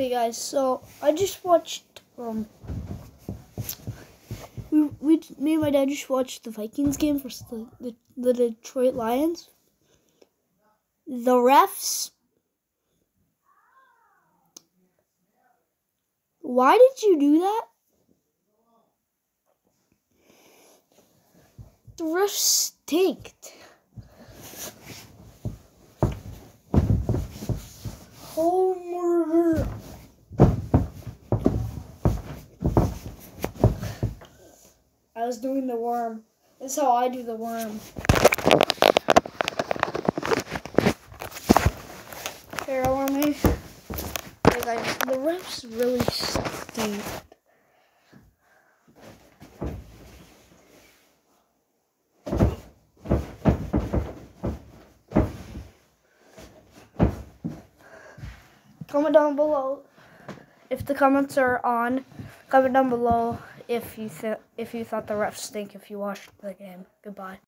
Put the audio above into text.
Okay, guys. So I just watched. Me and my dad just watched the Vikings game versus the Detroit Lions. The refs. Why did you do that? The refs stinked. Homer. I was doing the worm. That's how I do the worm. Here, on me. Hey guys, the refs really stink. Comment down below if the comments are on. Comment down below if you thought the refs stink if you watched the game. Goodbye.